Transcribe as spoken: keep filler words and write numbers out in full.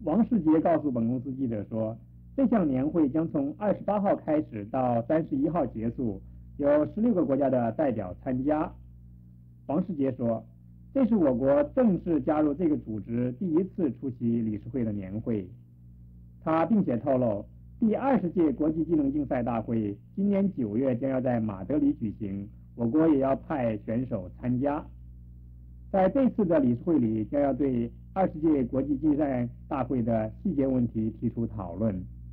王世杰告诉本公司记者说，这项年会将从二十八号开始到三十一号结束，有十六个国家的代表参加。王世杰说，这是我国正式加入这个组织第一次出席理事会的年会。他并且透露，第二十届国际技能竞赛大会今年九月将要在马德里举行，我国也要派选手参加。在这次的理事会里，将要对二十届国际竞赛大会的细节问题提出讨论。